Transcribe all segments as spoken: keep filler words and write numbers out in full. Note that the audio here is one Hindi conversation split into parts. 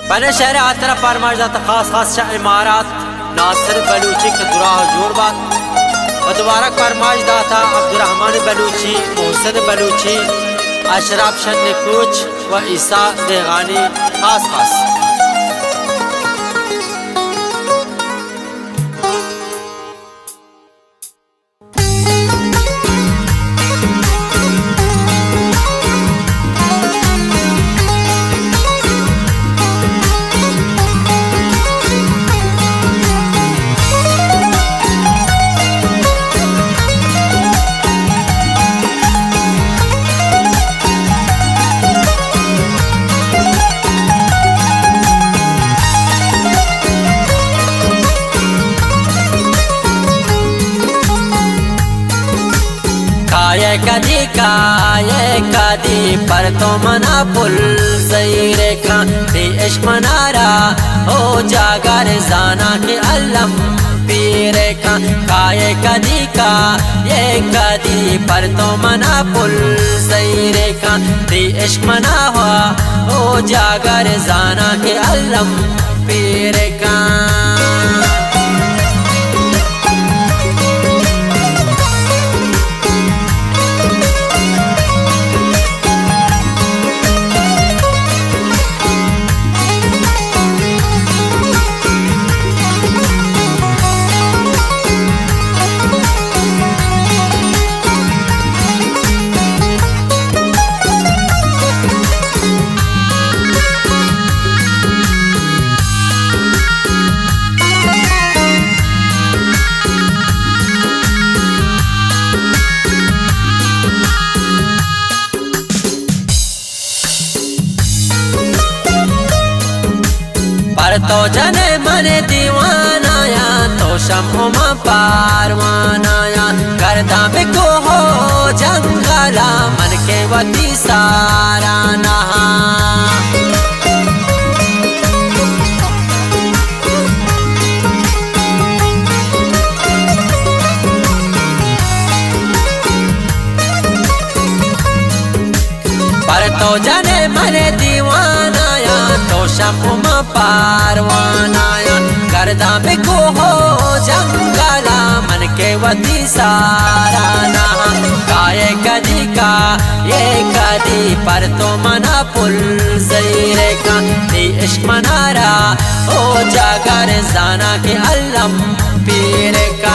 बने शहर आतरा फरमाइश दाता खास खास शाह इमारत नासिर बलूची के दुराह जोड़ बात व दोबारा फरमाइश दाता अब्दुर्रहमान बलूची, मोहसिन बलूची, अशरफ शन्नी कुछ व ईसा देगानी खास खास। ये कदी का ये कदी पर तो मना पुल ज़हीरे का दी इश्क मनारा हो जागर जाना के अलम पीरे का काये कदी का ये कदी पर तो मना पुल ज़हीरे का दी इश्क मना हुआ हो जागर जाना के अलम पीरे का। पर तो जने मने दीवानाया तो शम्मा पारवानाया करदा बिको हो जंगला मन के वती सारा नहा। पर तो जने मने दीवानाया तो शम्मा पारवानाया करदा बिको हो जंगला मन के वती सारा नहा। काये कदी का ये कदी पर तो मना पुल ज़हीरे का दी इश्क मनारा हो जागर जाना के अलम पीरे का।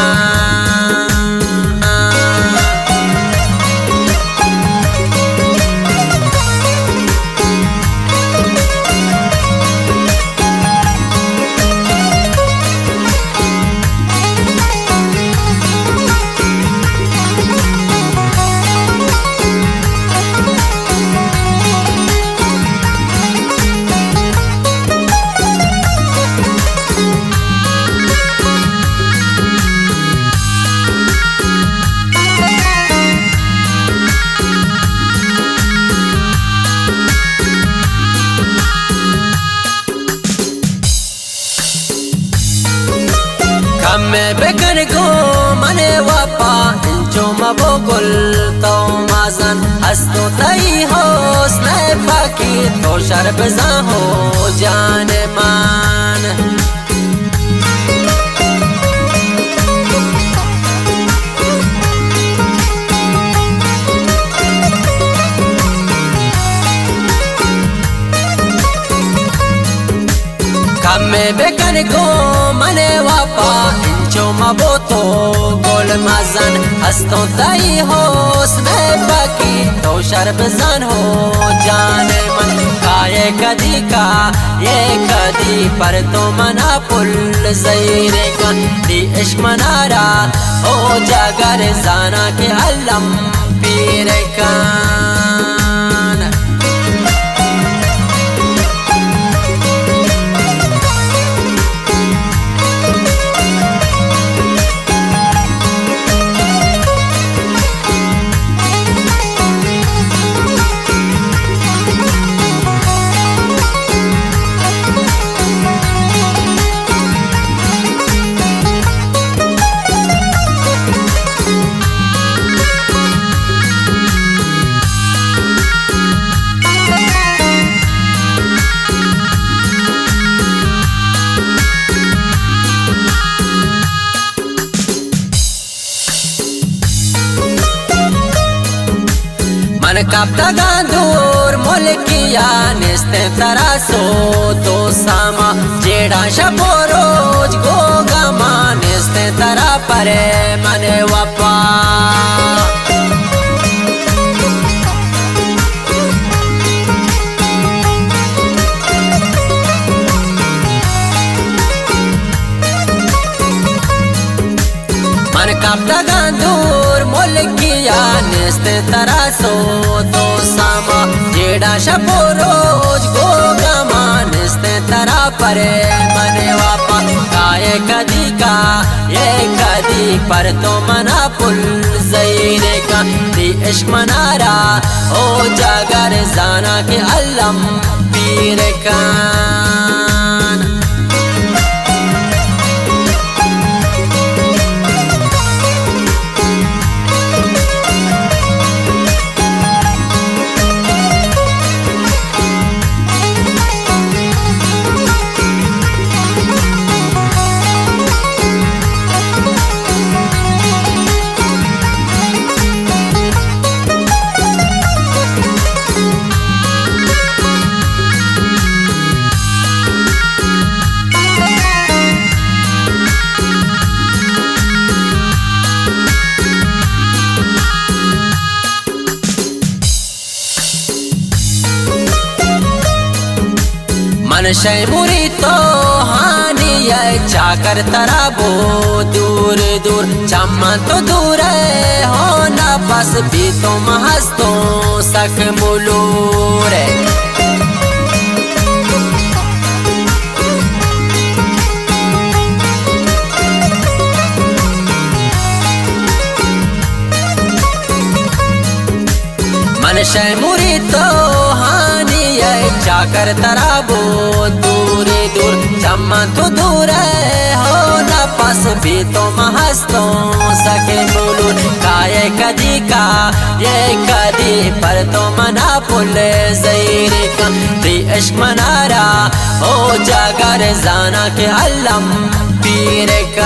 मैं बेकन को मने वापा इंचो मबो गुल तो माजन हस्तो तई हो स्ने बाकी तो शर्ब जा हो जान मान। मैं बेकन को मने वापा इंचो मबो तो गोल मजन हस्तो तई हो स्ने बाकी तो शर्ब जन हो जाने मन। काये कदी का ये कदी पर तो मना पुल ज़हीरे का दी इश्क मनारा हो जागर जाना के अलम पीरे का। मन कापता दूर मुल्किया निस्ते तरासो तो सामा जेड़ा शबो रोज गोगमा निस्ते तरा परे मने वपा मन कापता दूर मुल्किया निस्ते तरासो तो सामा जेड़ा शबो रोज गोगमा निस्ते तरा परे मने वापा काये कदी का ये कदी पर तो मना पुल ज़हीरे का दी इश्क मनारा ओ जागर जाना के अल्लम पीर कान मन शैमुरी तो हानि चाकर तराबो दूर दूर चम्मा तो दूर है होना बस भी तो महस तो सक मुलूर मन शैमुरी तो हानि चाकर तराबो दूर दूर चम्मा तो दूर है हो न पास भी तो महस तो सके बोलू काये कदी का ये कदी पर तो मना पुल ज़हीरे का दी इश्क मनारा हो जागर जाना के अल्लम पीर का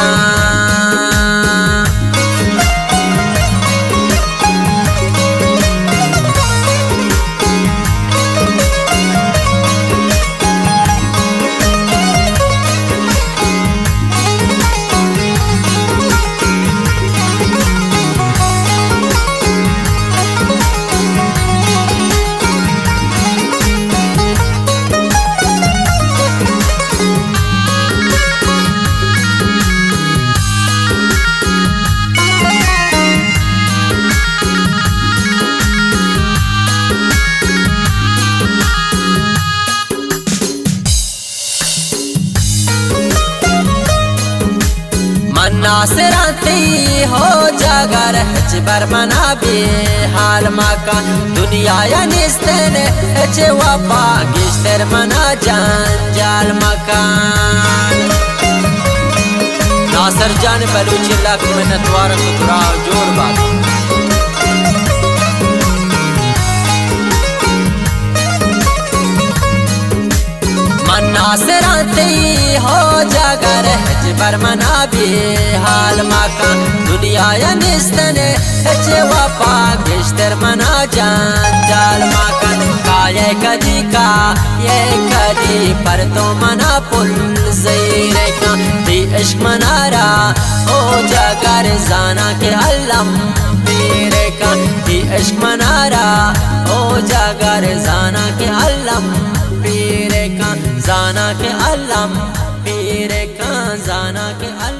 नासराती हो जागर हजबर मना बे हाल माका दुनिया या निस्तने हजे वापा गिश्तर मना जान जाल मकान नासर जान बलूची लाख मिन्नत वारक तुरा जोर बात नासराती हो जागर हजबर मना बे हाल माका दुनिया या निस्तने हजे वापा गिश्तर मना जान जाल माका काये कदी का ये कदी पर तो मना पुल ज़हीरे का दी इश्क मनारा हो जागर जाना के अल्लम पीर का दी इश्क मनारा हो जागर जाना के अल्लम पीर का जाना के अल्लम पीर का जाना के अल्लम